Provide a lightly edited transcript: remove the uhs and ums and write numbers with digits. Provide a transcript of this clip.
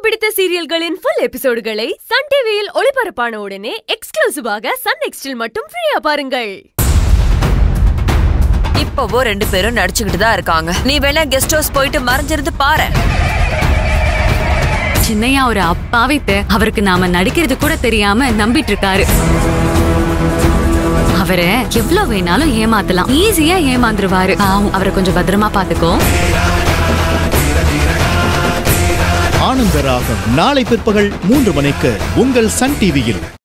பிடித்த சீரியல்களின் full எபிசோடுகளை Sun டிவியில் ஒளிபரப்பான உடனே எக்ஸ்க்ளூசிவாக Sun NXTல் மட்டும் ஃப்ரீயா பாருங்கள். இப்போவோ ரெண்டு பேரும் நடிச்சுக்கிட்டு தான் இருக்காங்க. நீ வேணா கெஸ்ட் ஹவுஸ் போயிட்டு மறைஞ்சிருந்து பாரு. சின்னையா ஒரு அப்பாவித்த அவருக்கு நாம நடிக்கிறது கூட தெரியாம நம்பிட்டு இருக்காரு. அவரை எவ்வளவு வேணாலும் ஏமாத்தலாம், ஈஸியா ஏமாந்துருவாரு. அவரை கொஞ்சம் பத்திரமா பாத்துக்கோ. ஆனந்த ராகம் நாளை பிற்பகல் 3 மணிக்கு உங்கள் சன் டிவியில்.